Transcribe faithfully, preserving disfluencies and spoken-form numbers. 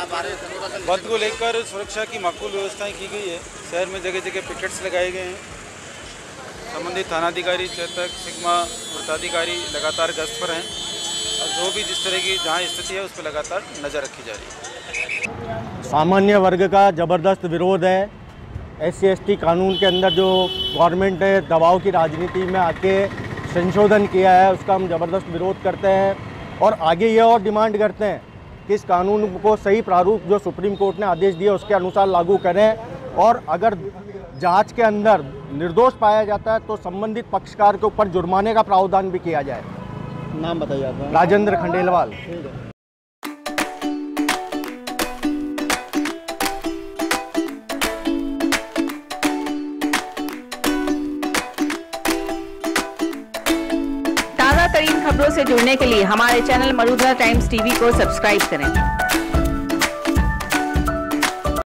बंद को लेकर सुरक्षा की माकूल व्यवस्थाएं की गई है। शहर में जगह जगह पिकेट्स लगाए गए हैं। संबंधित थानाधिकारी, चेतक, सिग्मा, वृत्ताधिकारी लगातार गश्त पर हैं और जो भी जिस तरह की जहाँ स्थिति है उस पर लगातार नज़र रखी जा रही है। सामान्य वर्ग का ज़बरदस्त विरोध है। एस सी एस टी कानून के अंदर जो गवर्नमेंट ने दबाव की राजनीति में आके संशोधन किया है उसका हम ज़बरदस्त विरोध करते हैं और आगे ये और डिमांड करते हैं कि इस कानून को सही प्रारूप जो सुप्रीम कोर्ट ने आदेश दिया उसके अनुसार लागू करें और अगर जांच के अंदर निर्दोष पाया जाता है तो संबंधित पक्षकार के ऊपर जुर्माने का प्रावधान भी किया जाए। नाम बताइए आपका? राजेंद्र खंडेलवाल। ताज़ा तरीन खबरों से जुड़ने के लिए हमारे चैनल मरूधरा टाइम्स टीवी को सब्सक्राइब करें।